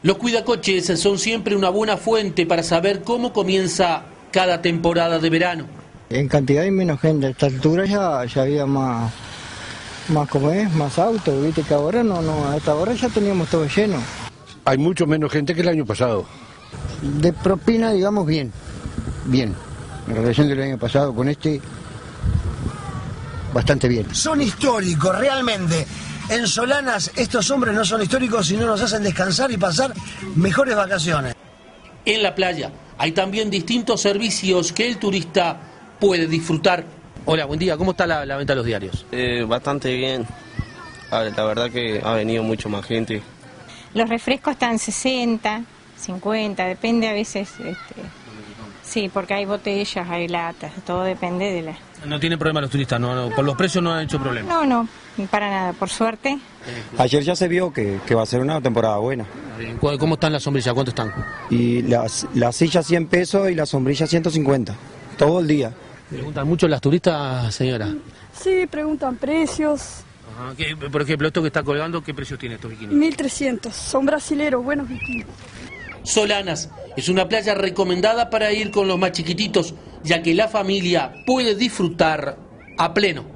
Los cuidacoches son siempre una buena fuente para saber cómo comienza cada temporada de verano. En cantidad hay menos gente, a esta altura ya había más como es, más autos, viste que ahora no, a esta hora ya teníamos todo lleno. Hay mucho menos gente que el año pasado. De propina, digamos, bien, en relación del año pasado con bastante bien. Son históricos, realmente. En Solanas estos hombres no son históricos, sino nos hacen descansar y pasar mejores vacaciones. En la playa hay también distintos servicios que el turista puede disfrutar. Hola, buen día. ¿Cómo está la venta de los diarios? Bastante bien. La verdad que ha venido mucho más gente. Los refrescos están 60, 50, depende a veces. Sí, porque hay botellas, hay latas, todo depende de la... No tienen problema los turistas, no, por los precios no han hecho problema. No, para nada, por suerte. Ayer ya se vio que va a ser una temporada buena. ¿Cómo están las sombrillas? ¿Cuánto están? Y las sillas 100 pesos y las sombrillas 150, todo el día. ¿Preguntan mucho las turistas, señora? Sí, preguntan precios. Ajá. Por ejemplo, esto que está colgando, ¿qué precio tiene estos bikinis? 1.300, son brasileros, buenos bikinis. Solanas es una playa recomendada para ir con los más chiquititos, ya que la familia puede disfrutar a pleno.